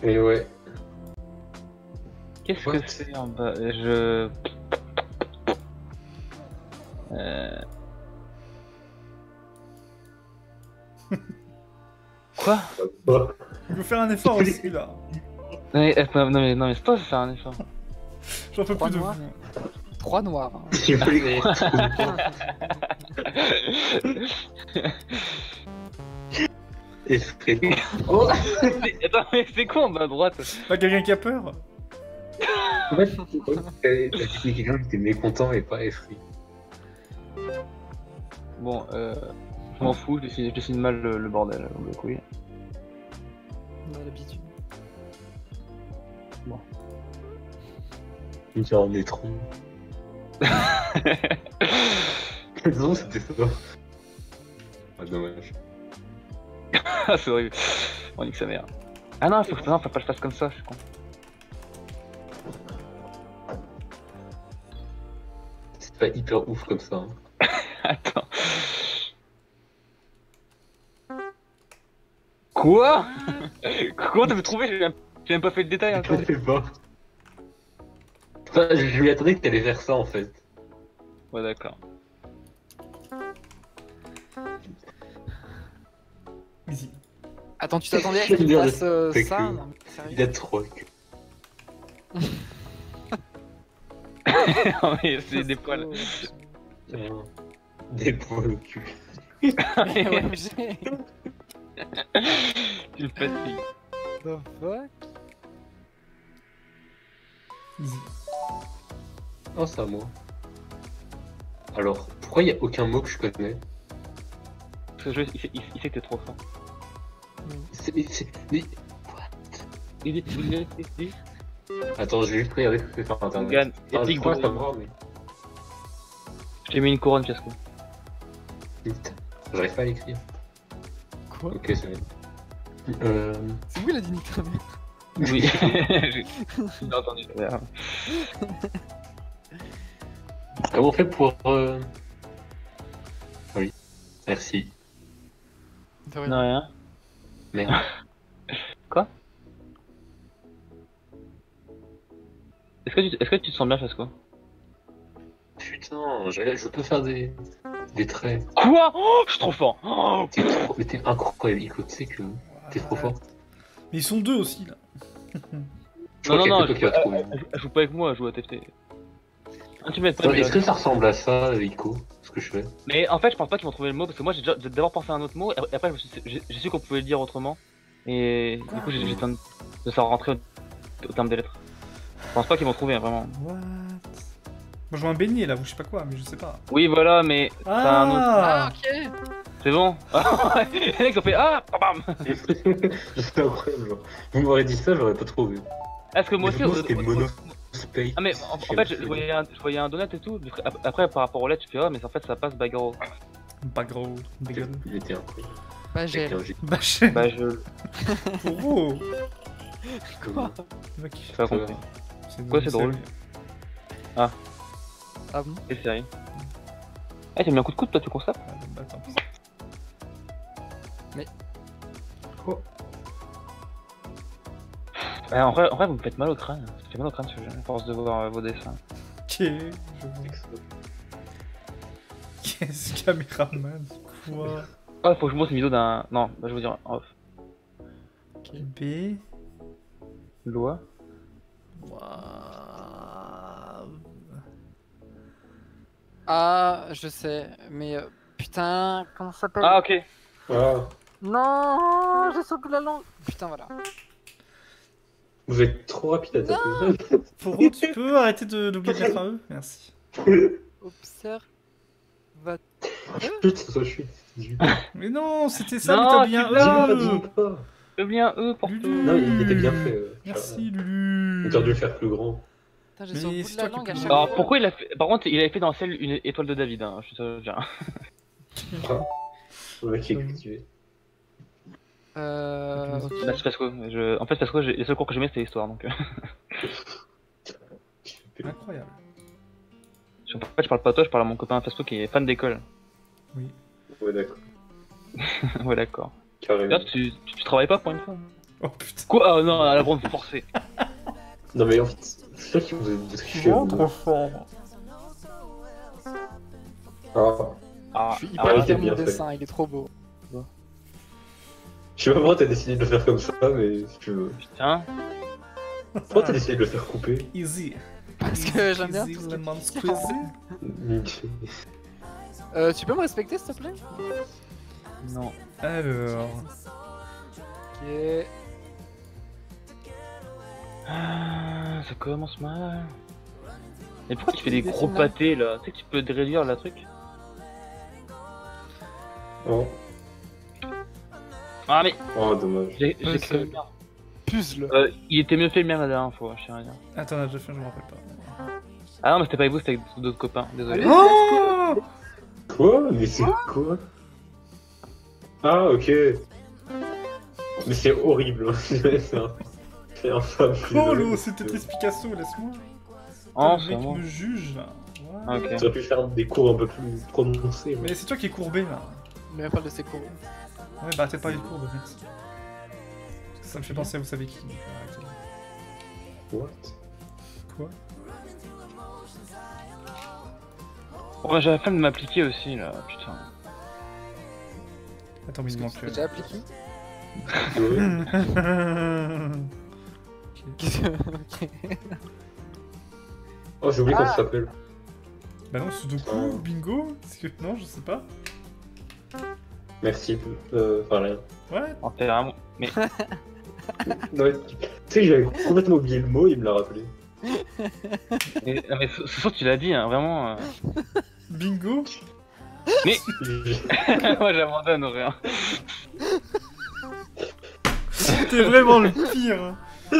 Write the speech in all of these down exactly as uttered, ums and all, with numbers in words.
Et ouais. Qu'est-ce What? que c'est en bas? Je... Euh... Quoi? Bah, Il faut faire un effort aussi là. Non mais, euh, non, mais, non mais c'est toi de faire un effort. J'en peux Trois plus de noirs. vous. Trois noirs. hein. il faut les Esprit. Oh. Mais- Attends mais c'est quoi en bas à droite? Pas quelqu'un qui a peur? En fait, t'as dit quelqu'un qui était mécontent et pas esprit. Bon euh... Je m'en fous, je dessine, je dessine mal le, le bordel, donc le couille. On a l'habitude. Il y a un étron. Non, c'était ça. Ah, dommage. Ah c'est horrible. On nique sa mère. Ah non, faut, non, faut pas que je fasse comme ça, je suis con. C'est pas hyper ouf comme ça. Hein. Attends. Quoi? Comment t'as pu trouver? J'ai même, j'ai même pas fait le détail encore. Je sais pas. Enfin, je lui attendais que t'allais faire ça en fait. Ouais d'accord. Easy. Attends, tu t'attendais à ce J'aime qu'il bien fasse euh, le- ça? que- Non, mais sérieux. Il a trop queues. Non mais c'est des poils. Tiens, des poils au cul. Mais ouais, j'ai- Tu le fatigues. The fuck? Easy. Oh, c'est à moi. Alors, pourquoi il n'y a aucun mot que je connais? Parce que je, il, sait, il, il sait que t'es trop fort. C'est- mais c'est- mais- Il dit, il dit, il dit. Attends, je vais juste regarder ce que c'est sur internet. Gagne. Ah, Epic je pense Brawl. savoir, mais... Je t'ai mis une couronne, fiasco. Vite. J'arrive pas à l'écrire. Quoi? Ok, c'est bon. Euh... C'est où il a dit nique ta mère? Oui, j'ai j'ai entendu. Comment on fait pour... Euh... Oui. Merci. De rien. Non, rien. Merde. Quoi? Est-ce que, tu- est-ce que tu te sens bien, fiasco? Putain, je, je peux faire des... des traits. Quoi? Oh, je suis trop fort. Oh, T'es trop... mais t'es incroyable, Ico, tu sais que t'es trop fort. Mais ils sont deux aussi là. Je non, crois non, non, qu'il y a que je, toi qui as trouvé. elle, elle, elle joue pas avec moi, elle joue à T F T. Ah, tu m'aides pas, Attends, mais, Est-ce que ça ressemble à ça, Ico, ce que je fais? mais en fait, je pense pas qu'ils vont trouver le mot parce que moi j'ai déjà- j'ai d'abord pensé à un autre mot et après je me suis- j'ai j'ai su qu'on pouvait le dire autrement. Et du coup, j'ai j'ai besoin de de ça rentrer au, au terme des lettres. Je pense pas qu'ils vont trouver, hein, vraiment. What? Moi je vois un beignet là, ou je sais pas quoi, mais je sais pas. Oui, voilà, mais ça a un autre. Ah, Ah, ok! C'est bon. Les mecs ont fait ah, bam. C'est incroyable, genre. Vous m'aurez dit ça, j'aurais pas trouvé. Est-ce que moi aussi, Mais moi, au- c'était au- au- monospace. Ah mais en, en fait je, je voyais un, je voyais un donut et tout, après, après par rapport aux lettres je fais ah mais en fait ça passe bagaro. pas gros, dégueule. Il était incroyable. Bah, Avec j'ai. un G. Bah, je... Bah je... Oh, Comment mec, J'ai pas compris. c'est Quoi, c'est drôle. Ah bon? C'est sérieux. Eh t'as mis un coup de coude toi tu constates? Ah, bon, bah, attends. Ouais, en vrai, en vrai vous me faites mal au crâne, ça fait mal au crâne ce jeu, à force de voir euh, vos dessins. Ok, je vois. Qu'est-ce caméraman? Quoi? Ah faut que je monte une vidéo d'un... Non, bah, je vais vous dire en off. B. Loi. Waouh. Ah, je sais, mais. euh, Putain, comment ça s'appelle? Ah ok. Ah, Non, j'ai sauté la langue! Putain, voilà. vous êtes trop rapide à taper. Pourquoi tu peux arrêter de d'oublier de mettre un E? Merci. Observe. Va. Putain, ça je suis. Mais non, c'était ça, Non, mais t'as bien tu l'as. E. Dis pas. J'ai oublié un E pour Lulu. tout. Non, il était bien fait. euh, Merci, Charles. Lulu. T'aurais dû le faire plus grand. Putain, j'ai Mais sur le bout c'est de la toi qui langue à peux- chaque Alors fois. pourquoi il a fait... Par contre il avait fait dans celle une étoile de David, hein. Je sais pas. Le mec est cultivé. Euh. ok. Bah c'est parce que... Je... En fait parce que j'ai- les seuls cours que j'aimais c'était histoire donc... euh, Incroyable. En fait je parle pas à toi, je parle à mon copain Fasco qui est fan d'école. Ouais, d'accord. Ouais d'accord. Carrément. D'ailleurs tu, tu, tu travailles pas pour une fois? Oh putain. Quoi? Ah non, à la bande forcée. Non mais en fait, c'est toi qui vous avez Je suis triché. vraiment vous. trop fort. Ah. Ah, Je suis Ah, hyper ouais, fier c'est de mon bien fait. dessin, il est trop beau. Je sais pas pourquoi t'as décidé de le faire comme ça, mais si tu veux. putain. Pourquoi t'as décidé de le faire couper? Easy. Parce que j'aime bien Easy tout ce que lemon tu squeezy. Euh, tu peux me respecter s'il te plaît? Non. Alors. Ok. Ah, ça commence mal. Mais pourquoi tu fais des Dessine gros là. pâtés là? Tu sais que tu peux te réduire la truc? Oh. Ah mais Oh, dommage. j'ai Ouais, j'ai c'est- créé le mien. Puzzle. Euh, il était mieux fait le mien la dernière fois, je sais rien. Attends, on a déjà fait, je me rappelle pas. Ah non mais c'était pas avec vous, c'était avec d'autres copains, désolé. Allez. Oh Quoi? Mais c'est quoi? Ah, ok. Mais c'est horrible. hein. c'est un... c'est infâme. je suis Oh désolé. l'eau, c'était Tetris Picasso, laisse-moi. Oh, le c'est mec vraiment. me juge là. Ah, Ouais. ok. Tu aurais pu faire des cours un peu plus prononcés. Mais... Mais c'est toi qui es courbé là. Mais parle de ses cours. Ouais, bah t'es pas eu de courbe, merci. Parce que ça me fait penser à vous savez qui. donc, arrêtez. What? Quoi? Oh, j'ai la flemme de m'appliquer aussi là, putain. Attends, mais il Est-ce que manque. tu t'es déjà appliqué? euh, Ok. Oh, j'ai oublié Ah. comment ça s'appelle. Bah non, Sudoku, Oh. bingo. Est-ce que... Non, je sais pas. Merci. Euh, enfin, rien. Ouais. Oh, t'es vraiment. Mais. Non, mais tu tu sais, j'avais complètement oublié le mot, il me l'a rappelé. mais, ah, mais ce ce soir tu l'as dit, hein, vraiment. euh. Bingo. Mais. Moi j'abandonne, rien. T'es vraiment le pire.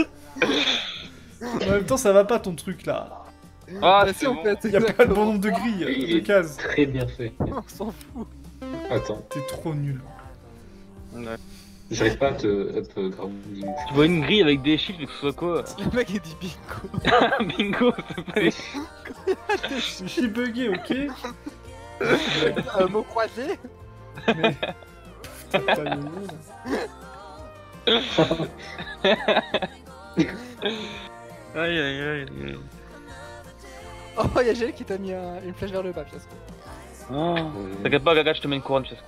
En même temps, ça va pas ton truc là. Ah, Bah, c'est si, en bon. fait, Y a pas le exactement. bon nombre de grilles, de cases. Très bien fait. On s'en fout. Attends, T'es trop nul. Ouais. j'arrive pas à te up euh, grounding. Tu vois une grille avec des chiffres, mais que ce soit quoi? Le mec il dit bingo. Bingo, s'il te plaît. Je suis bugué, ok. Un mot croisé. Mais. Putain, t'as le nez, là. Aïe aïe aïe. aïe. Oh, y'a Gilles qui t'a mis un- une flèche vers le bas, Fiasco. Oh. Euh, T'inquiète pas, Gaga, je te mets une couronne, Fiasco.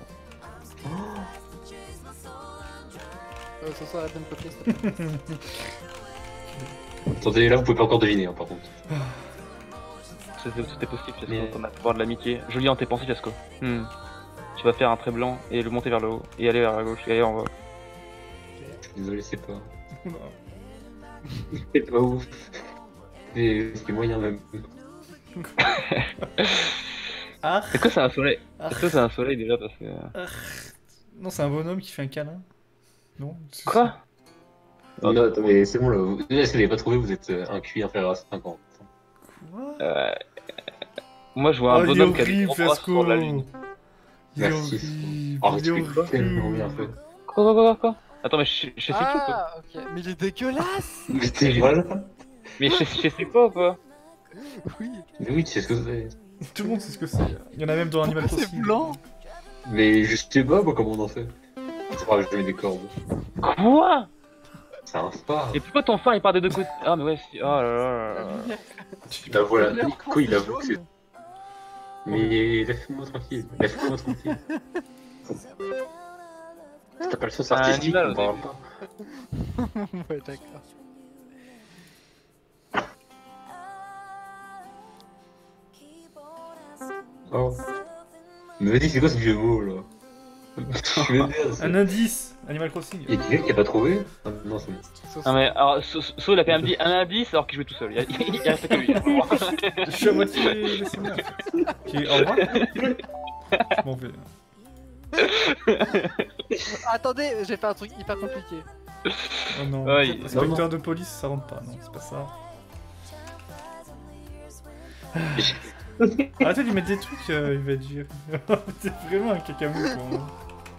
Euh, ce soir, arrête de me copier, s'il te plaît. Attendez, là vous pouvez pas encore deviner hein, par contre. C'était c'était possible, Fiasco, Mais- on a pouvoir de l'amitié. Je lis en tes pensées, Fiasco. Hmm. Tu vas faire un trait blanc et le monter vers le haut, et aller vers la gauche, et aller en bas. Désolé, c'est pas. Oula. C'est pas ouf. C'est c'est moyen même. Ah, Est-ce que c'est un soleil? ah, Est-ce que c'est un soleil déjà parce que. ah. Non, c'est un bonhomme qui fait un câlin. Non c'est- Quoi? Non, non, attends, mais c'est bon là. Vous... Là, si vous l'avez pas trouvé, vous êtes euh, un Q I inférieur à cinquante. Quoi? Euh... Moi je vois un Oh, il est bonhomme qui a des horrible, gros bras Fiasco. sur la lune. Il est Merci. horrible. Oh, il est tu fais tellement bien horrible. fait. Quoi, quoi, quoi, quoi? Attends, mais je je sais qui ou quoi? Ah, ok. Mais il est dégueulasse. Mais t'es voilà. Mais je je sais pas quoi? Oui. Mais oui, tu sais ce que c'est. Tout le monde sait ce que c'est. Il y en a même dans Animal Pourquoi c'est Crossing. blanc? Mais je sais pas moi comment on en fait. C'est pas grave, je mets des cordes. Quoi? C'est un phare. Et pourquoi ton phare il part des deux côtés? Ah, mais ouais, si. Oh là là là là. Bah voilà, Il a l'air Nico il avoue que c'est. jaune. Mais laisse-moi tranquille. Laisse-moi tranquille. Si t'as pas le sens Un artistique, animal, on parle pas. Ouais, d'accord. Oh. Mais vas-y, c'est quoi ce vieux mot là? Je vais dire, c'est- Un indice. Animal Crossing. Y'a quelqu'un qui a pas trouvé? Ah, non, c'est bon. Non, mais alors, So So, il a quand même dit un indice alors qu'il jouait tout seul. Il, y a- il, il restait que lui. Je suis à moitié laissez-moi. Ok, au revoir. Je m'en vais. Attendez, j'ai fait un truc hyper compliqué. Oh non. Ouais, Inspecteur de police, ça rentre pas. Non, c'est pas ça. Arrêtez de lui mettre des trucs, euh, il va dire. T'es vraiment un cacamou, quoi.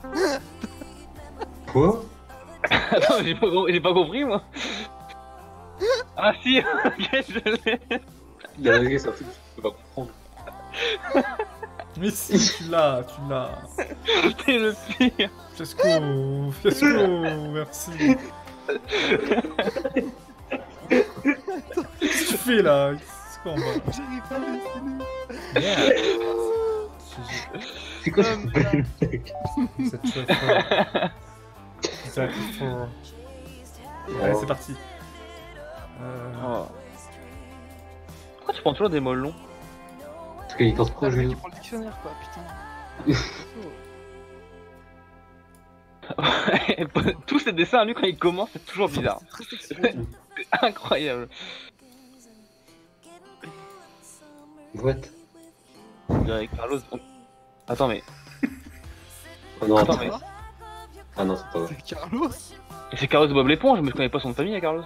Quoi? Attends, j'ai pas, com- j'ai pas compris moi. Ah si, ok, je l'ai. Il a réglé ça, c'est un truc que je peux pas comprendre. Mais si, tu l'as, tu l'as. T'es le pire. Fiasco, fiasco, merci. Qu'est-ce que tu fais là? C'est quoi en bas? J'arrive pas à dessiner. Merde. C'est quoi Oh, cette belle blague? Cette chose fort. That fort. Allez, c'est parti. Euh... Oh. Pourquoi tu prends toujours des mots longs? Parce qu'il pense trop Ah, au le mec jeu. qui prend le dictionnaire quoi, putain. Tous ces dessins à lui quand il commence, c'est toujours bizarre. C'est très sexuel. C'est incroyable. What? On dirait Carlos. on- Attends, mais. Oh non, Attends, attends. mais. Ah non, c'est pas vrai. C'est Carlos. Et c'est Carlos Bob l'éponge, mais je connais pas son nom de famille à Carlos.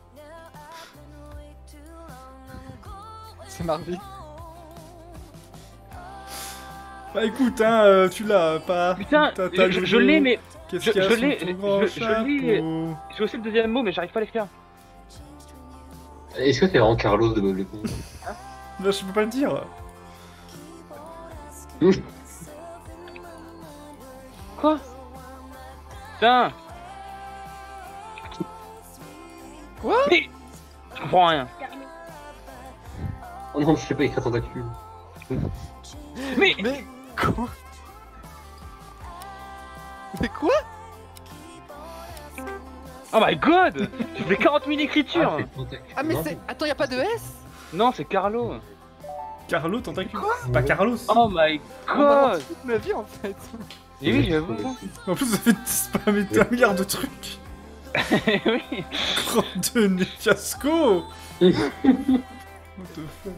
C'est Marvin. Bah écoute, hein, euh, tu l'as pas. Putain, T'as- t'as je, le je dos. l'ai, mais. Qu'est-ce je- qu'il y a je sous l'ai- ton je- grand je- je l'ai- chapeau? J'ai aussi le deuxième mot, mais j'arrive pas à l'écrire. Est-ce que t'es vraiment Carlos de Bob l'éponge? Là, je peux pas le dire. Quoi? Putain. Quoi? Mais. Je comprends rien. Oh non, je sais pas écrire tentacule. Mais. Mais quoi? Mais quoi? Oh my god! J'ai fait quarante mille écritures! c'est tentacule. Ah mais Non, c'est... Attends, y'a pas de S? Non, c'est Carlo! Carlo, tentacule. C'est pas Carlos. Oh my On m'a god! menti toute ma vie en fait. Et oui, j'avoue! En plus, vous avez spammé un milliard de trucs. Oui! Grande nez fiasco. What the fuck?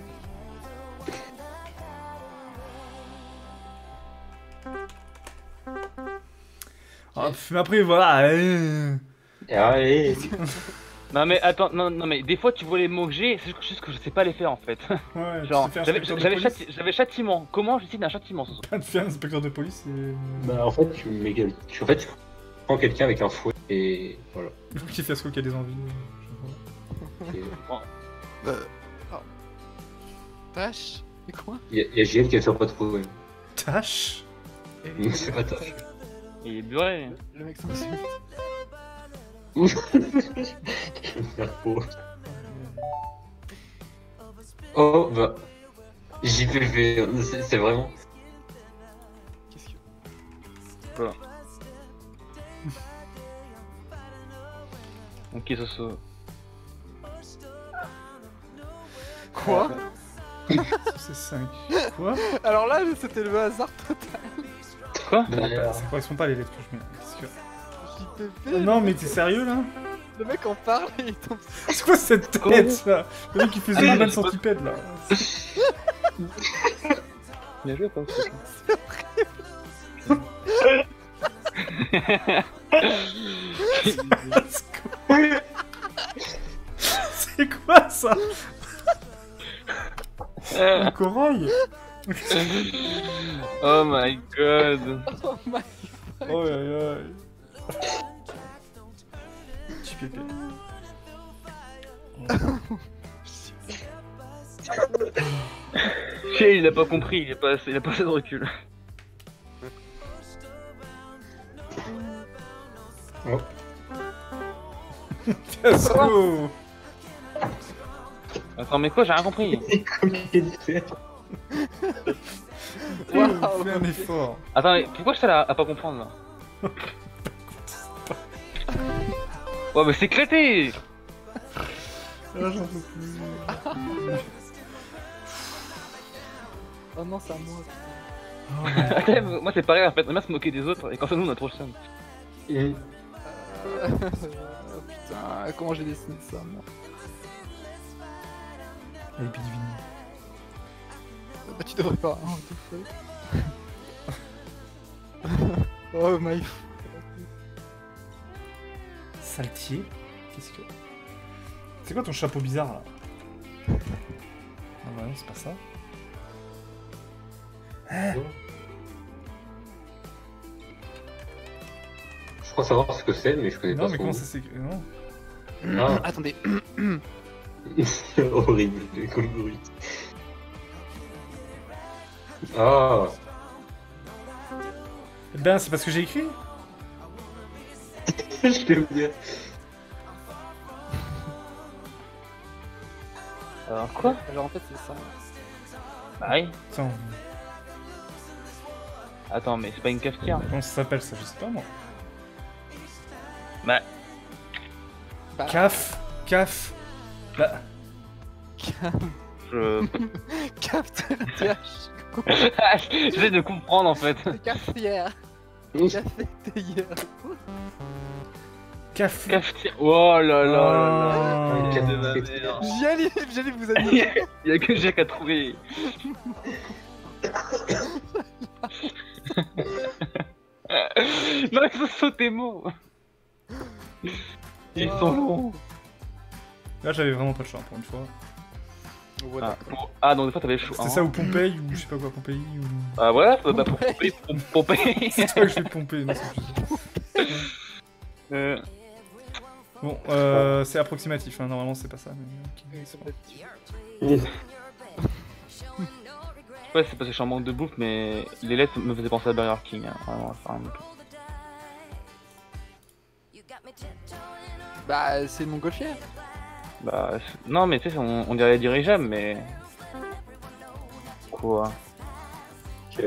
Ah, pff, mais après, voilà. euh, Allez. Non mais attends, non, non mais des fois tu vois les mots que j'ai, c'est juste que je sais pas les faire en fait. Ouais, Genre, tu sais faire j'avais inspecteur de j'avais police. châti- j'avais châtiment. Comment je décide d'un châtiment ce soir? Pas de faire inspecteur de police et. Bah en fait, tu mets quel- tu en fait, tu prends quelqu'un avec un fouet et voilà. Il faut qu'il fasse quoi qu'il y a des envies. euh, je sais pas. Et Euh... Oh. Tâche? Mais quoi? Il y, a- il y a J L qui a fait pas trouver. Tâche. C'est pas tâche. Il est buré. Le mec s'insulte. Oh bah. J P V, c'est c'est vraiment. Qu'est-ce que... Voilà. Ok, Soso. Quoi? C'est cinq. Quoi? Alors là, c'était le hasard total. Quoi? Bah, Ça correspond pas à les lettres que je mets. Qu'est-ce que- J P V, Non, mais t'es sérieux là? le mec en parle et il tombe. C'est quoi cette tête là? Le mec qui faisait Ah, une balle c'est pas- centipède là. Bien joué, pas C'est quoi ça? Un corail? Oh my god. Oh my... Oh aïe aïe. Petit pépé. Chez il a pas compris, il a pas assez, il a pas assez de recul. oh. Fiasco. Attends, mais quoi, j'ai rien compris. Communauté. Waouh. Fais un effort. Attends, mais pourquoi je suis là à pas comprendre là? Ouais, mais c'est crété. Ah, j'en peux plus. Oh non, c'est à moi. Oh, non. Attends, moi c'est pareil en fait, on aime bien se moquer des autres et quand c'est nous on a trop le seum. Et- Euh... oh putain, comment j'ai dessiné ça moi? Et puis divine. Bah tu devrais pas, hein, tout fait. Oh my... Saltier. Qu'est-ce que. C'est quoi ton chapeau bizarre là? Ah bah non, c'est pas ça. Je crois savoir ce que c'est, mais je connais Non, pas mais son comment nom. ça s'écrit? Non. Ah, Attendez. c'est horrible, comme bruit. Ah, Eh ben, c'est parce que j'ai écrit. je t'ai oublié. Alors quoi? Genre en fait c'est ça. Bah oui. Attends, Attends, mais c'est pas une cafetière. comment ça s'appelle ça? Je sais pas moi. Bah, Bah, Caf, caf. Bah, je... cafetière. J'essaie de comprendre en fait. Cafetière. Cafetière. caf. Cafetière. Oh là là là là. Oh. Quelle de ma mère. J'y allais, j'allais vous amuser. Il y a que Jacques à trouver. Non, il faut sauter mots. Ils sont longs. Là j'avais vraiment pas le choix pour une fois. Ah, bon. Ah, donc des fois t'avais chaud. C'était ça ou Pompéi ou je sais pas quoi, Pompéi ou... Ah voilà, bah pour pomper, pour pomper. C'est toi que je vais pomper, non c'est plus ça. Euh, Bon, euh, c'est approximatif, hein. Normalement c'est pas ça. Mais... ok, c'est bon. ouais, c'est parce que je suis en manque de bouffe, mais les lettres me faisaient penser à Burger King. Hein. Vraiment, enfin, Bah c'est mon montgolfière. bah, c'est- non, mais tu sais, on, on dirait dirigeable, mais. Quoi? Ok.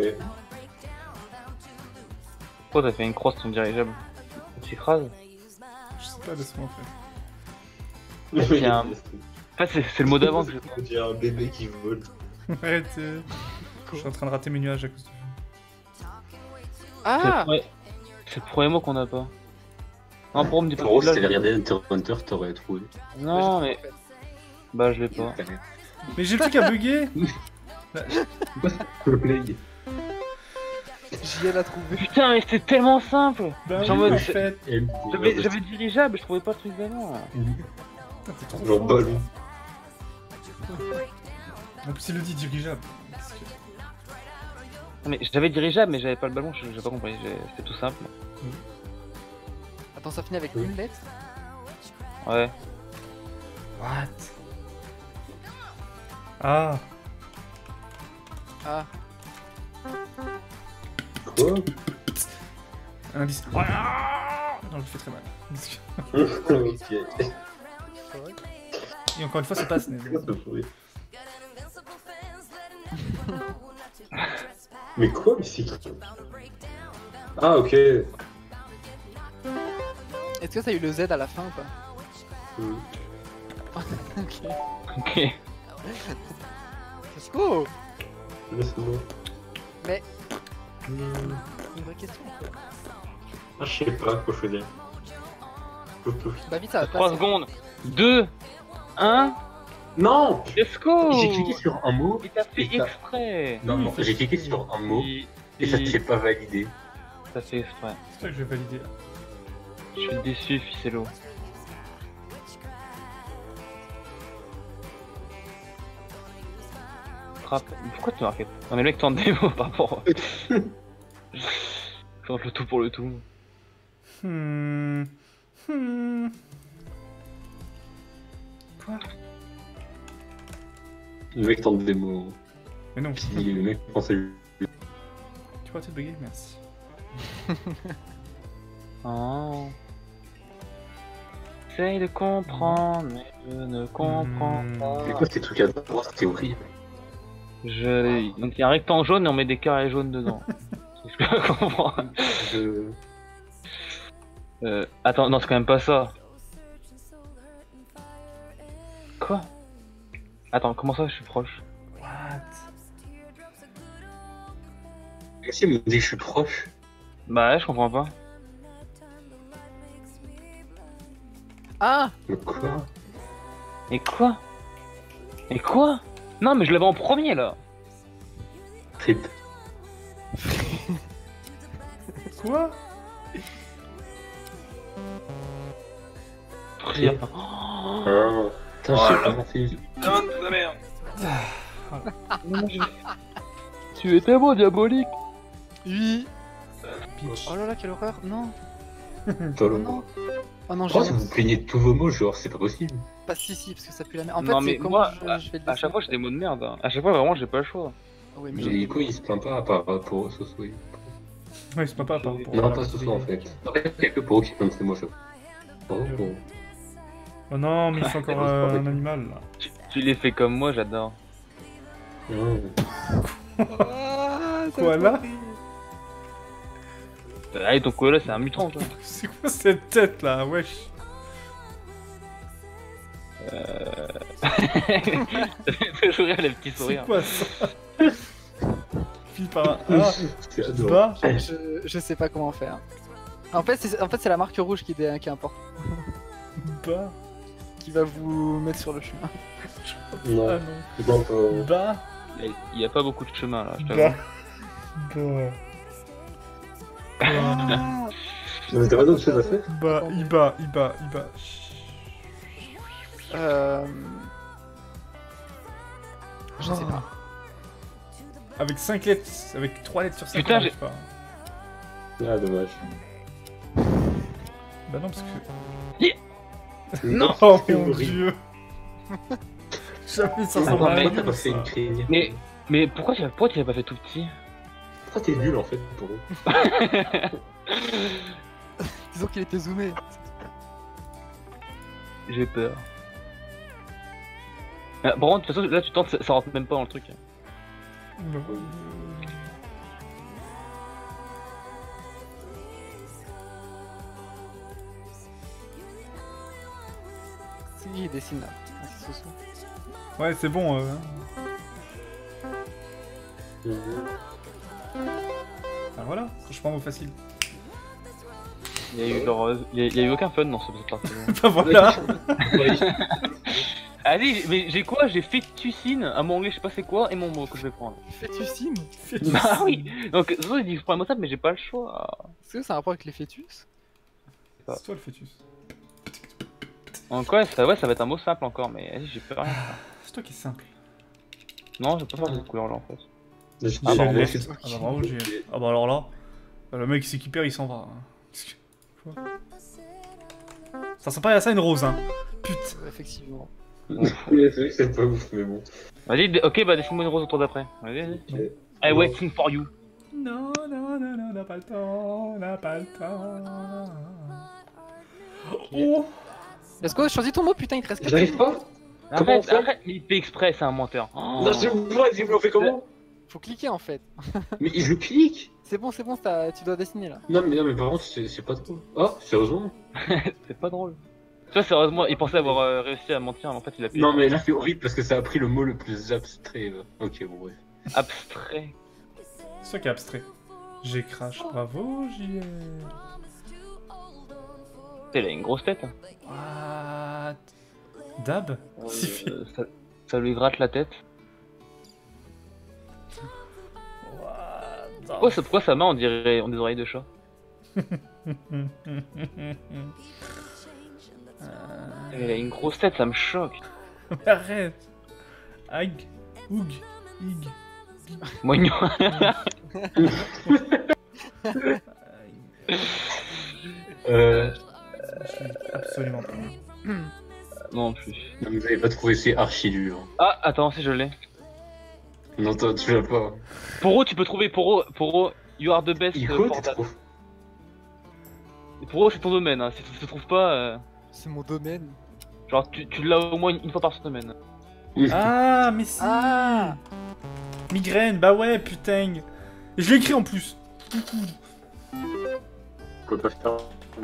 Pourquoi t'as fait une crosse sur ton dirigeable? Tu t'écrases? Je sais pas, laisse-moi en fait. Il y a un- En fait, c'est c'est le mot d'avant que je. On dirait un bébé qui vole. Arrête, euh, je suis en train de rater mes nuages à cause de vous. Ah C'est le premier- c'est le premier mot qu'on a pas. Non, pour me dire En gros, si t'avais regardé Hunter x Hunter, t'aurais trouvé. Non, mais. Bah, je l'ai pas. Mais j'ai le truc à bugger. Le play. J'y ai la trouvé. Putain, mais c'était tellement simple! Bah Genre oui, mode- en fait. J'avais j'avais dirigeable, je trouvais pas le truc d'avant. Putain, t'es trop Genre fort. ballon. En plus il le dit dirigeable. Qu'est-ce que- Non, mais j'avais dirigeable, mais j'avais pas le ballon, je- j'ai pas compris, j'ai- c'était tout simple. Attends, ça finit avec une lettre. Ouais. What? Ah. Ah. Quoi? Indice. Ah non, je le fais très mal. Ok. Et encore une fois, c'est pas ce n'est- Mais quoi, mais c'est qui? Ah, ok. Est-ce que ça a eu le Z à la fin ou pas? Hmm. Ok. Ok. Let's go. Laisse-moi. Mais Hmm. une vraie question. Quoi. Ah, je sais pas quoi choisir. Pouf, pouf. Bah vite, ça va trois passer. secondes. deux, un, Non! let's go! J'ai cliqué sur un mot. Et t'as fait et ça- exprès! Non, non, j'ai cliqué sur un mot Et, et ça s'est pas validé. Ça fait exprès. C'est ça que je vais valider. Je suis déçu, Ficello. Frappe. Pourquoi tu marques? Non mais le mec tente des mots par rapport. Tente le tout pour le tout. Hmm. Hmm. Quoi? Le mec tente des mots. Mais non. Puis le mec pense à lui. Tu peux arrêter de bugger? Merci. Oh. J'essaye de comprendre, mais je ne comprends Hmm. C'est pas. quoi ces trucs à droite? C'était horrible. Je... Donc il y a un rectangle jaune et on met des carrés jaunes dedans. Je peux pas comprendre. Je... Euh, attends, non, c'est quand même pas ça. Quoi? Attends, comment ça je suis proche? What? Merci, il me dit que je suis proche. Bah ouais, je comprends pas. Ah. Mais quoi? Et quoi? Et quoi? Non, mais je l'avais en premier là. Trip. Quoi? Frère. Ah. Putain, je sais pas merci. Non, ta merde. Tu es tellement diabolique. Oui. Bitch. Oh là là, quelle horreur. Non. Putain, Oh le- non. Oh non, Pourquoi j'ai vous plaignez de tous vos mots, genre, c'est pas possible. pas si si parce que ça pue la merde. En fait, Non, c'est mais comment moi, je, à, je vais le à chaque dessiner. fois j'ai des mots de merde. Hein. À chaque fois, vraiment, j'ai pas le choix. Ah ouais, mais Mais j'ai- Nico, il se plaint pas à part pour au Sosui. Ouais, c'est pas pas par rapport Non, à pas la ce soir en catégorie. fait. En fait, il y a que pour eux qui plaignent ces mots, je Oh, bon. Oh non, mais c'est encore Ouais, euh, c'est pas un vrai. animal là. Tu les fais comme moi, j'adore. Mmh. Ah, ça Quoi, me là fait rire. Allez, ton koala, c'est un mutant, toi. C'est quoi cette tête là, wesh? Le sourire, le petit C'est sourire. quoi ça? File par un. Ah, C'est adorable. bas. Je, je sais pas comment faire. En fait, c'est en fait, c'est la marque rouge qui, dé- qui importe, Bas. qui va vous mettre sur le chemin. Ah Non. non. Non, pas- Bas. Il y a pas beaucoup de chemin là, je Bas. t'avoue. Bas. Ah, Mais t'as pas d'autre chose à faire? Bas. Iba. Iba. Iba. euh... Je sais pas. Avec cinq lettres. Avec trois lettres sur cinq. Putain, j'arrive pas. Ah, dommage. Bah non, parce que. Non, Oh c'est mon horrible. dieu. Jamais ça Attends, s'en va mais- Pourquoi t'as comme pas fait ça. une crinière? Mais, mais pourquoi tu pourquoi tu l'as pas fait tout petit? Pourquoi t'es nul en fait pour eux? Disons qu'il était zoomé. J'ai peur. Ah, par contre, de toute façon, là tu tentes, ça, ça rentre même pas dans le truc. Non. Si, il dessine là. Ainsi ce soir. Ouais, c'est bon. Euh... Mhm. Ah voilà, franchement, mot facile. Il y a eu genre, il y a, il y a eu aucun fun dans ce- cette partie. Bah voilà. Oui. Allez, mais j'ai quoi? J'ai Fétucine, un mot anglais, je sais pas c'est quoi, et mon mot que je vais prendre. Fétucine? Bah oui. Donc, souvent il dit je prends un mot simple, mais j'ai pas le choix. Est-ce que c'est un rapport avec les fœtus? C'est toi le fœtus. Donc ouais, ça, ouais, ça va être un mot simple encore, mais vas-y, j'ai peur. C'est toi qui est simple. Non, je vais pas faire cette couleur là en fait. Je- Ah, je- bah, je- ouais. je- Ah bah bravo, j'ai. Ah bah alors là, bah, le mec c'est qui perd, il s'en va. hein. Qu'est-ce que- Quoi Ça ressemble pas à ça une rose, hein. Putain. Effectivement. Oui, c'est vrai que c'est pas ouf, mais bon. Vas-y, dé- ok, bah dessine-moi une rose au tour d'après. Vas-y, vas-y. Ok. I'm waiting for you. Non, non, non, non, on n'a pas le temps, on n'a pas le temps. Oh. Let's go, choisis ton mot, putain, il te reste quatre J'arrive secondes. pas? Comment on Arrête, fait arrête, il fait exprès, c'est un menteur. Oh. Non, je vois, dis-moi, on fait comment? Faut cliquer en fait. Mais je clique! C'est bon, c'est bon, t'as- tu dois dessiner là. Non, mais, non, mais par contre, c'est c'est pas trop. Oh, sérieusement? C'est pas drôle. Tu vois, sérieusement, il pensait avoir euh, réussi à mentir, mais en fait il a pu. Non, mais là, c'est horrible parce que ça a pris le mot le plus abstrait. Là. Ok, bon, bref. Abstrait. C'est toi qui est abstrait. J'ai crash, bravo, j'y ai. Il a une grosse tête. What? Dab? Si fait. Euh, ça, ça lui gratte la tête. What? Pourquoi, ça- pourquoi sa main on dirait on des oreilles de chat? Il a une grosse tête, ça me choque. Arrête. Ag. Oug. Ig. Moignon. Euh. Absolument pas. Non plus. Non, vous avez pas trouvé, c'est archi dur. Ah, attends, si je l'ai. Non, toi, tu l'as pas. Poro, tu peux trouver Poro. Poro, you are the best. Il euh, quoi, for t'es that. trop. Poro, c'est ton domaine. Hein. Si tu te trouves pas, euh, C'est mon domaine. genre tu, tu l'as au moins une, une fois par semaine. Ah, mais si. Ah Migraine, bah ouais, putain. Et je l'ai écrit en plus. Je peux pas faire.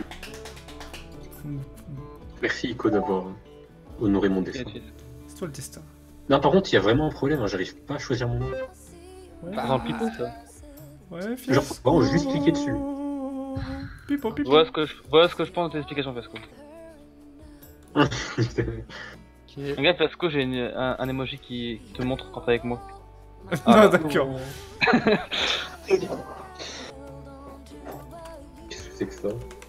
Merci, Ico, d'avoir honoré mon destin. C'est toi le destin. Non, par contre, il y a vraiment un problème, hein, j'arrive pas à choisir mon nom. Ouais, Dans le pipeau, ça. ouais, Genre, fiasco. faut vraiment juste cliquer dessus. Pipo, pipo. Voilà ce que je, voilà ce que je pense de tes explications, Fasco. Ok. Regarde, Fasco, j'ai une- un, un emoji qui, qui te montre quand t'es avec moi. Ah, d'accord. Qu'est-ce que c'est que ça?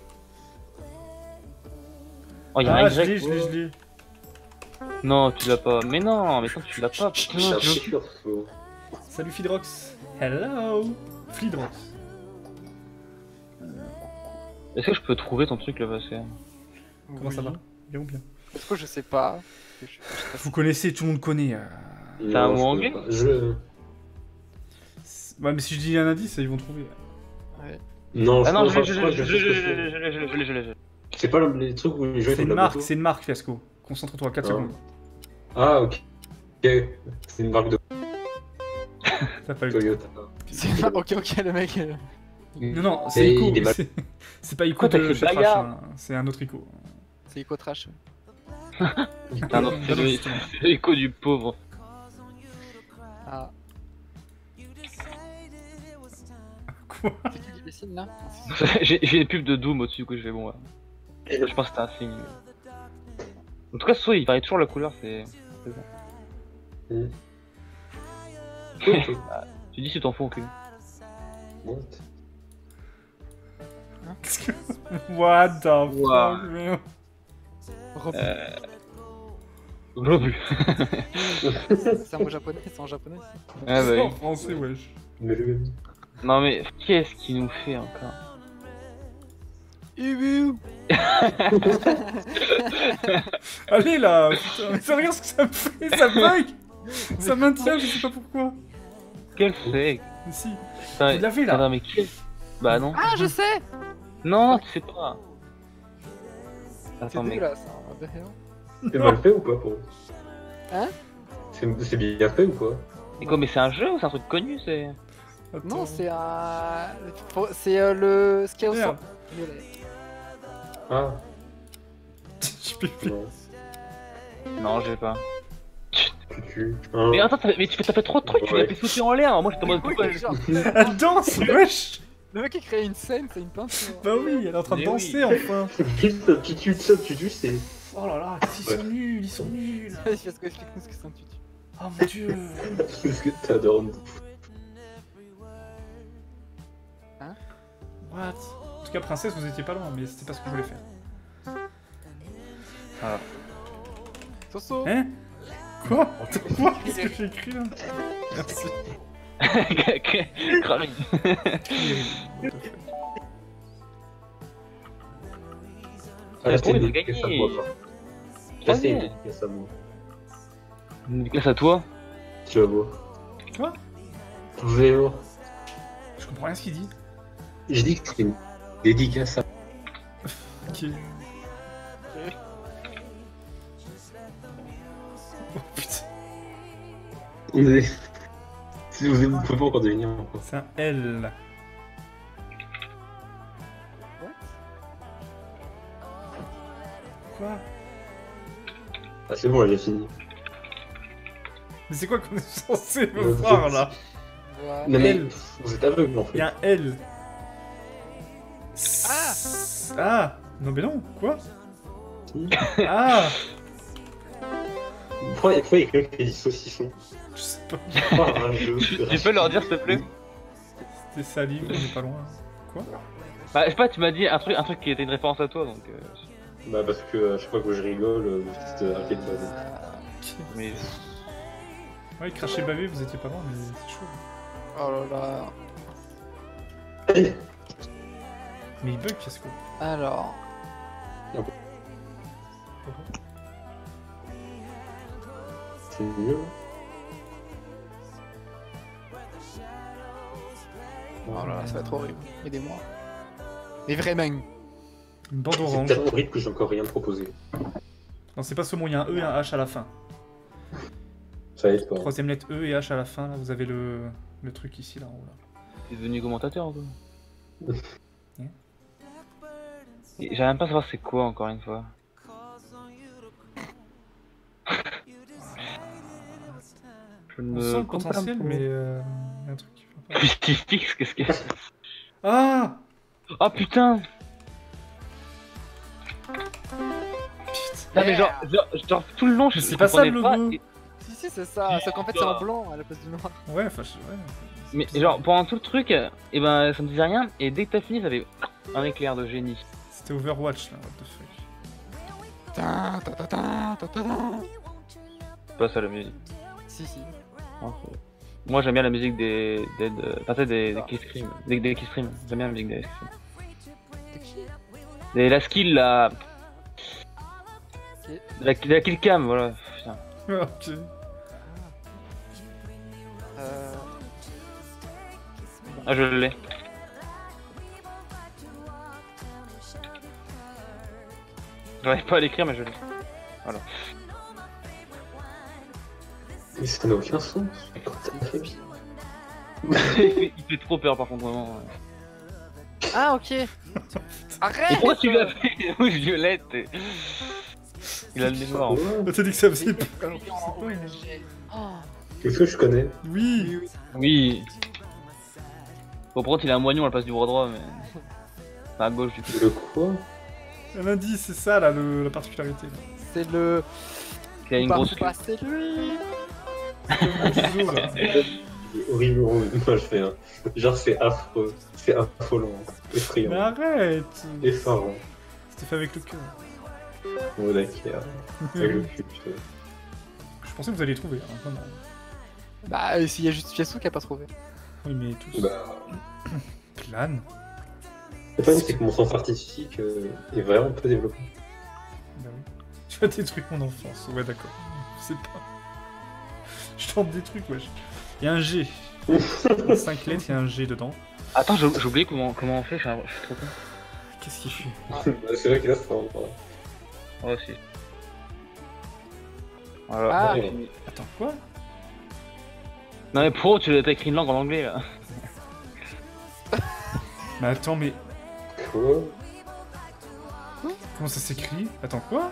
Oh, y'a Ah, un je l'ai, Y. je l'ai, je l'ai. Non, tu l'as pas. Mais non, mais non, tu l'as pas. Putain, J'ai un tu veux- super faux. Salut Fidrox. Hello. Fidrox. Est-ce que je peux trouver ton truc là, parce que... Comment ça va? Bien ou bien? Est-ce que je sais pas? Je- je- je- Vous connaissez, tout le monde connaît. euh. C'est un Non, mot je anglais peux pas. Je. Ouais, mais si je dis un indice, ils vont trouver. Non, je Ah non, pense je pas, l'ai, je je crois l'ai, que je je sais ce que l'ai, c'est. je l'ai, je l'ai, je l'ai, je l'ai, je l'ai. C'est pas le- les trucs où les gens C'est font de une la marque, moto. c'est une marque, Fiasco. Concentre-toi, quatre Ah. secondes. Ah, ok. Ok. C'est une marque de T'as pas eu. Toyota. C'est pas- Ok, ok, le mec. euh, Non, non, c'est Et Ico. il est mal- C'est c'est pas Ico Pourquoi t'as de fait chez Trash, Bayard hein. C'est un autre Ico. C'est Eco Trash. C'est un autre, c'est le- c'est l'écho du pauvre. Ah. Quoi? C'est qui qui dessine là? J'ai j'ai une pub de Doom au-dessus que je fais bon. Ouais. Je pense que c'était un signe. En tout cas, soit il paraît toujours la couleur, c'est. c'est ça. Hmm. Tu dis si t'en fous en cul. What? What the Wow. fuck, man? Repos. Euh... Globus. C'est un mot japonais, c'est en japonais. ça. Ah C'est bah en oui. français, wesh. Mais le... Non mais qu'est-ce qu'il nous fait encore? Ubu. Allez là, putain, mais ça regarde ce que ça me fait, ça bug. Ça maintient, je sais pas pourquoi. Quel fake? Mais si. Putain, Vous l'avez, là. attends, mais quel... Bah non. Ah, je sais. Non, tu sais pas. C'est Attends mec. dégueulasse. Hein. what the hell. C'est mal fait ou quoi pour Hein? C'est c'est bien fait ou quoi? Et quoi, mais c'est un jeu ou c'est un truc connu? C'est. Attends. Non, c'est un. faut- C'est euh, le. Ce qu'il y a au Merde. centre. Violet. Ah, Je peux plus. non. Non, j'ai pas. Cucu. Hein. Mais attends, t'as mais tu fais, t'as fait trop de trucs, tu Ouais. l'as fait sauter en l'air. Moi j'étais en mode Oui, pourquoi genre, Elle danse, wesh. le mec qui crée une scène, c'est une peinture. Bah oui, elle est en train de Mais danser oui. enfin. Ça, tutu, ça, tutu, c'est... Oh là là, ils sont nuls, ils sont nuls. Parce que explique-nous ce que c'est un tutu. Oh mon dieu. C'est ce que t'adores. What? En tout cas, princesse, vous étiez pas loin, mais c'était pas ce que je voulais faire. Soso. Hein? Quoi? Quoi? Qu'est-ce que j'ai écrit là? Merci. Crâne. Ah, là, c'est c'est bon, une il a dédicace à gagné. moi, quoi. Là, c'est une dédicace à moi. Une dédicace à toi. Tu vas voir. Quoi? Vous allez voir. Je comprends rien ce qu'il dit. Je dis que c'est une dédicace à Ok. Oh putain. Vous avez- Si vous vous pouvez pas encore deviner encore. C'est un L. Quoi? Ah, c'est bon, elle est finie. Mais c'est quoi qu'on est censé me voir là? Voilà. Non, mais L. vous êtes aveugle en Il fait. y a un L. Ah. Ah. Non mais non, quoi? Si. Ah. Pourquoi il y a quelqu'un qui dit saucisson? Je sais pas. Oh, un jeu. Tu tu peux leur dire s'il te plaît? C'était salive, on est pas loin. Quoi? Bah, je sais pas, tu m'as dit un truc, un truc qui était une référence à toi donc. Euh... Bah, parce que à chaque fois que je rigole, euh, vous dites euh, arrêtez de baver. Euh, Mais. Ouais, cracher bavé, vous étiez pas loin, mais c'est chaud. Oh là là. Mais il bug, qu'est-ce que. Alors. C'est mieux. Oh là là, ça va être horrible. Aidez-moi. Mais vraiment. Une bande C'est orange. tellement horrible que j'ai encore rien proposé. Non, c'est pas saumon, il y a un E et un H à la fin. Ça aide pas. Troisième lettre E et H à la fin, là, vous avez le, le truc ici, là, en haut, là. T'es devenu commentateur quoi. Yeah. Et J'arrive même pas à savoir c'est quoi encore une fois. Je On ne sent le comprends potentiel, pas. mais euh, il y a un truc qui va pas. Justifix, qu'est-ce qu'il y a? Ah. Oh putain! Non mais genre, genre, genre tout le long je Mais c'est je pas ça, le comprenais logo. et- Si, si, c'est ça. Sauf qu'en fait, c'est en blanc à la place du noir. Ouais, enfin, je... ouais. Mais genre pendant tout le truc, et ben ça me disait rien et dès que t'as fini ça avait un éclair de génie. C'était Overwatch, là, what the fuck. Ta, ta, ta, ta, ta, ta, ta. C'est pas ça la musique. Si, si. Non, c'est- Moi j'aime bien la musique des. des. des. Enfin, tu sais, des. des Killstream. Des, des Killstream. J'aime bien la musique des Killstream. C'est qui? Des. La skill la. Ok. De la, de la killcam, voilà. Putain. Ok. Euh. Ah je l'ai. J'arrive pas à l'écrire mais je l'ai. Voilà. Mais ça n'a aucun sens. Quand t'as fait pire. il, fait, il fait trop peur par contre, vraiment. Ouais. Ah, ok. Arrête. Et pourquoi tu l'as fait rouge violette? Il a le nez noir. On t'a dit que ça faisait peur. Oh. Qu'est-ce que je connais? Oui. Oui. Bon, par contre, il a un moignon à la place du bras droit, mais. Enfin, à gauche du coup. Le quoi? Un indice, c'est ça là, le, la particularité. Là. C'est le. Il a une grosse queue. Pas, c'est lui. C'est le là. C'est horrible, moi je fais un. Genre c'est affreux, c'est affolant, effrayant, Mais arrête. effarant. C'était fait avec le cœur. Oh d'accord. Avec le cul, putain. Je pensais que vous alliez trouver, hein, vraiment. Bah, euh, s'il y a juste Fiasco qui a pas trouvé. Oui, mais tous. Bah. Plane. Le problème c'est que mon sens artistique euh, est vraiment peu développé. Bah oui. Tu as détruit mon enfance. Ouais, d'accord. Je sais pas. Je tente des trucs, wesh. Il y a un G. Dans cinq lettres, il y a un G dedans. Attends, j'ai j'ai oublié comment, comment on fait, je suis, un- je suis trop con. Qu'est-ce qu'il fait? Bah, c'est vrai que là c'est vraiment pas. Oh, si. Voilà. Ah. Ouais. Attends, quoi? Non, mais pro, tu as écrit une langue en anglais là. Mais attends, mais Quoi? comment ça s'écrit? Attends, quoi?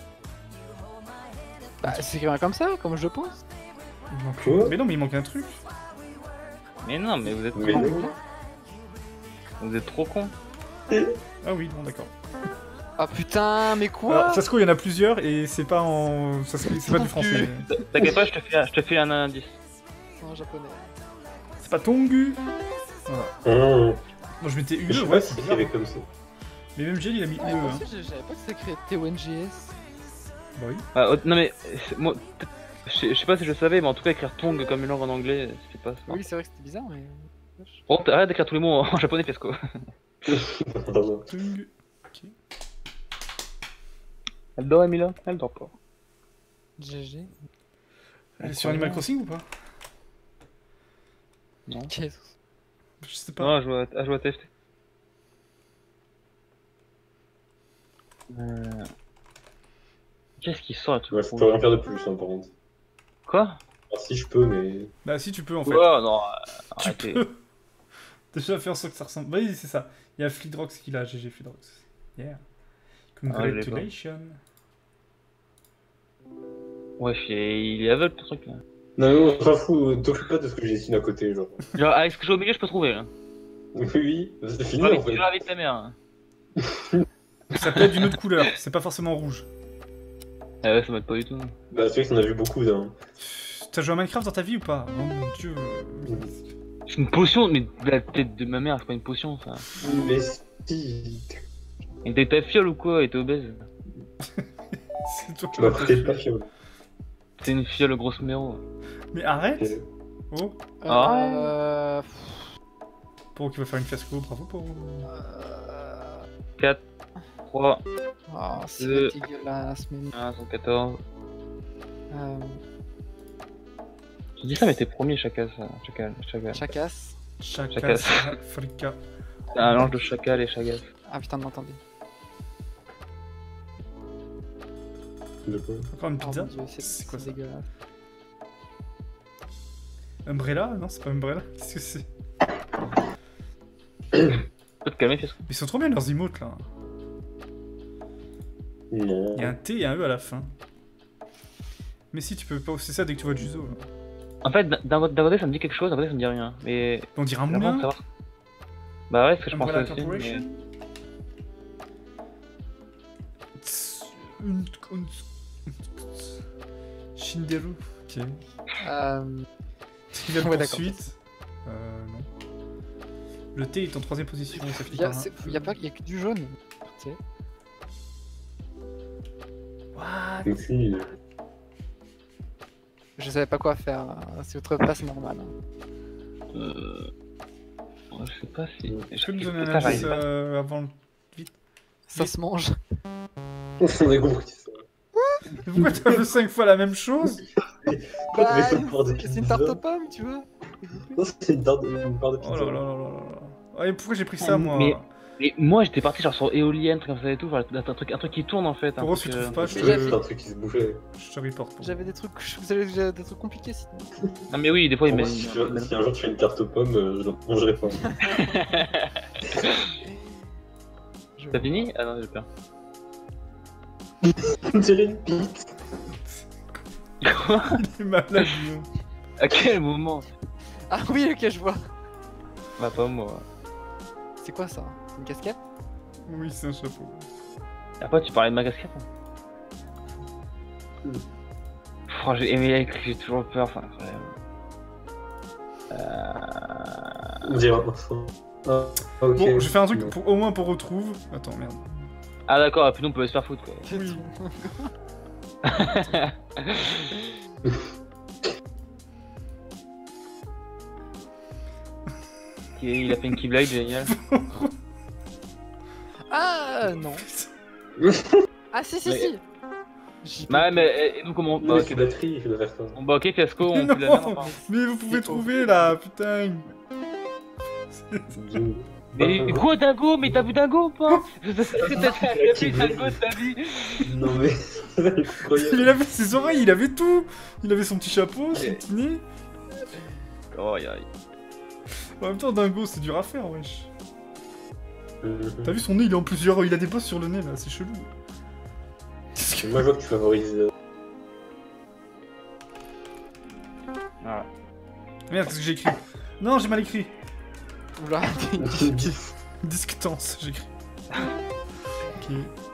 Bah, c'est écrit comme ça, comme je pense. Il manque... Quoi? Mais non, mais il manque un truc. Mais non, mais vous êtes Mais con. non. Vous êtes trop con. Ah oui, bon, d'accord. Ah putain, mais quoi? Alors, ça se trouve, il y en a plusieurs et c'est pas en. Ça se... C'est pas du français. T'inquiète pas, je te fais, je te fais un indice. C'est en japonais. C'est pas Tongu. Voilà. Mmh. Moi, je mettais U Je sais E, pas ouais, si c'est c'est bizarre. avec comme ça. Mais même Gel, il a mis U E. Ouais, moi Hein. aussi, je- j'avais pas que ça créait T O N G S. Bah oui. Ah, oh, non mais, c'est- moi, peut-être- je sais- je sais pas si je savais, mais en tout cas écrire Tong comme une langue en anglais, c'est pas ça. Oui, c'est vrai que c'était bizarre, mais. Bon, arrête d'écrire tous les mots en japonais, Fiasco. Pardon. Tongu. Ok. Elle dort, Emila? Elle dort pas. G G. Elle est sur Animal Crossing ou pas? Non. Qu'est-ce Je sais pas. Non, elle joue à, elle joue à T F T. Euh... Qu'est-ce qui sort là, tout Ouais, je peux rien faire de plus, hein, par contre. Quoi? Ah, si je peux, mais. Bah si, tu peux en fait. Oh non, euh, Tu arrêtez. peux. Déjà faire en sorte que ça ressemble. Oui, c'est ça. Il y a Fleedrox qui l'a, G G Fleedrox. Yeah. Ah, je l'ai pas. Congratulations. Ouais, il est aveugle, ton truc là. Non, non, on s'en fout, t'occupe pas de ce que j'ai dessiné à côté, genre. Genre, avec ce que j'ai au milieu, je peux trouver là. Oui, oui, c'est fini Ouais, en fait. tu avec ta mère. hein. Ça peut être d'une autre couleur, c'est pas forcément rouge. Ah ouais, ça m'aide pas du tout. Bah, c'est vrai que t'en as vu beaucoup d'un. T'as joué à Minecraft dans ta vie ou pas? Oh mon dieu. C'est une potion, mais de la tête de ma mère, c'est pas une potion ça. Mais si. Et t'es ta fiole ou quoi? Et t'es obèse? C'est toi Tu m'as pris pas fiole. T'es une fiole grosse méro. Mais arrête. Oh. Ah Euh. Pour qui va faire une fiasco, bravo pour. euh, quatre, trois, Oh, c'est Deux. dégueulasse, mais. un, cent quatorze. Euh, Tu dis ça, mais t'es premier, chacal, ça. Chacal, chacal. Chacasse. Chakas Africa. C'est un mélange de chacal et chagas. Ah putain, m'entendez. De quoi? Encore une Oh pizza? mon Dieu, c'est C'est quoi c'est ça? dégueulasse. Umbrella? Non, c'est pas Umbrella. Qu'est-ce que c'est? Tu peux te calmer, Fiasco? Ils sont trop bien leurs emotes là. Non. Il y a un T et un E à la fin. Mais si, tu peux pas aussi ça dès que tu vois Juzo. Là. En fait, d'un d'un côté ça me dit quelque chose, d'un côté ça me dit rien. Mais. On dirait un Vraiment, moulin. savoir. Bah ouais, ce que je pensais Umbrella aussi. Corporation. Mais... Tss, un- un- Shinderu. Ok. Euh. Trivial Ouais, d'accord. Poursuite. Euh, non. Le T est en troisième position, ça finit Y a, par un. c'est- y a pas, y a que du jaune. Tu sais. What? Aucune idée. Je savais pas quoi faire. hein. C'est votre place normale. hein. Euh... Je sais pas si. Je peux nous donner un Putain, indice j'arrive pas. euh, avant le. Ça Oui. se mange. On a compris ça. Pourquoi t'as fait cinq fois la même chose? Quoi, Bah, mais c'est une part de c'est une pizza. tarte aux pommes, tu vois. Non, c'est une part de, une part de pizza. Oh là là là là là là. Ouais, pourquoi j'ai pris ça moi? Mais- Mais moi j'étais parti genre sur éolienne, truc comme ça et tout, voilà, un truc, un truc qui tourne en fait. Pour un eux, truc, tu trouves euh, pas, je Mais te, j'avais- C'est un truc qui se bougeait. je te report. Pour J'avais des trucs, vous avez j'avais des trucs compliqués sinon. Non mais oui, des fois il Pour met. moi, si, tu- si un jour tu fais une tarte aux pommes, euh, je ne mangerai pas. Je- T'as fini? Ah non, j'ai peur. On dirait une bite. Quoi? Il est malade, Guillaume. À quel moment? Ah oui, ok, je vois. Bah pas moi. C'est quoi ça? Une casquette? Oui, c'est un chapeau. Après tu parlais de ma casquette. Hein. Oh, j'ai aimé avec, j'ai toujours peur, enfin incroyable. Euh... On dirait un enfant. Ah, ok. Bon, je vais faire un truc Non. pour, au moins pour retrouve. Attends, merde. Ah d'accord, et puis nous on peut se faire foutre quoi. Oui. Ok, il a fait une keyblade, génial. Ah non. Ah si si Mais- si. J'y peux Bah ouais, plus. mais et nous comment Non, bah, mais c'est ok, batterie, je dois faire ça. bon, bah ok, Casco, on Non. pue la merde enfin. Mais vous pouvez C'est trouver là, putain. Zoom. Mais Ah, quoi Dingo? Mais t'as vu Dingo ou pas? Je sais que t'as La vu keyblade. Dingo de ta vie. Non mais c'est Il incroyable. avait ses oreilles, il avait tout. Il avait son petit chapeau, son Ouais. petit nez. Oh aïe aïe. En même temps, Dingo, c'est dur à faire, wesh. Mhm. T'as vu son nez, il est en plusieurs, il a des bosses sur le nez là, c'est chelou. Moi je vois que tu favorises. euh, Voilà. Merde, qu'est-ce que j'ai écrit? Non, j'ai mal écrit. Oula. Disctance, j'ai écrit. Ok.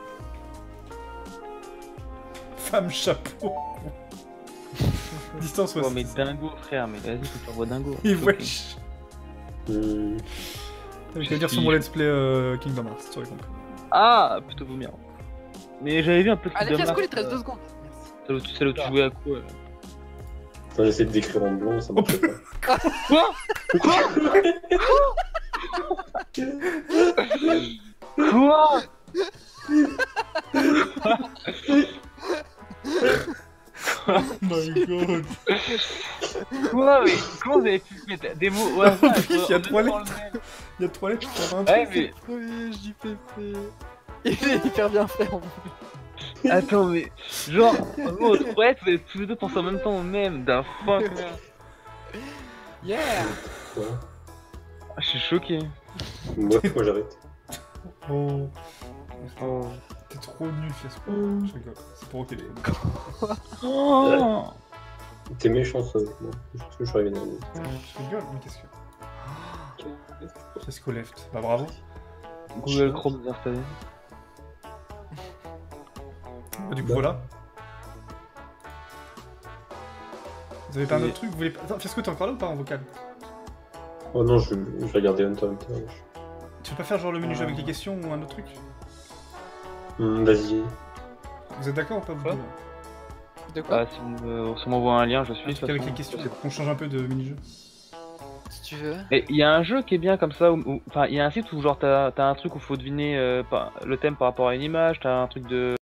Femme chapeau. Distance, ouais. Oh c'est mais ça. Dingo frère, mais vas-y faut que t'envoies Dingo. Et Ok. wesh. hmm. Je vais dire sur mon let's play euh, Kingdom Hearts, tu aurais compris. Ah plutôt vomir. Mais j'avais vu un peu de Allez, Kingdom fiasco, il Hearts, te reste euh, deux secondes. Merci. celle où tu- celle où tu jouais à quoi? là Enfin, j'essaie de décrire en blond, ça marche pas. Quoi? Quoi? Oh my god. Quoi? Mais comment vous avez pu mettre des mots au hasard? Oui, il y a en trois même temps lettres. le même Il y a trois lettres pour faire un Ouais truc. mais Premier J P P. Il est hyper bien fait en plus. attends mais genre en gros ouais vous avez tous les deux pensé en même temps au même d'un fuck. Yeah. Ouais. Ah, je suis choqué. Moi, moi j'arrête. Oh, Oh. t'es trop nul, fiasco. Je rigole. C'est pour ok. Oh. T'es méchant ça avec moi. Je pense que je suis arrivé dernier. Je rigole, mais qu'est-ce que. Fiasco left. Bah bravo. Google Chrome désinstallé. Bah, du coup, Bah. voilà. Vous avez pas un Oui. autre truc? Vous voulez pas... Attends, Fiasco, t'es encore là ou pas en vocal? Oh non, je, je vais regarder Hunter x Hunter. wesh. Tu veux pas faire genre le menu jeu avec les questions ou un autre truc? Hmm, Vas-y. Vous êtes d'accord ou pas vous Quoi De quoi? Ah si on me- si on m'envoie un lien je Un suis. de truc toute avec façon. les questions, on change un peu de mini-jeu. Si tu veux. Et il y a un jeu qui est bien comme ça, où- où- enfin il y a un site où genre t'as t'as un truc où faut deviner euh, par- le thème par rapport à une image, t'as un truc de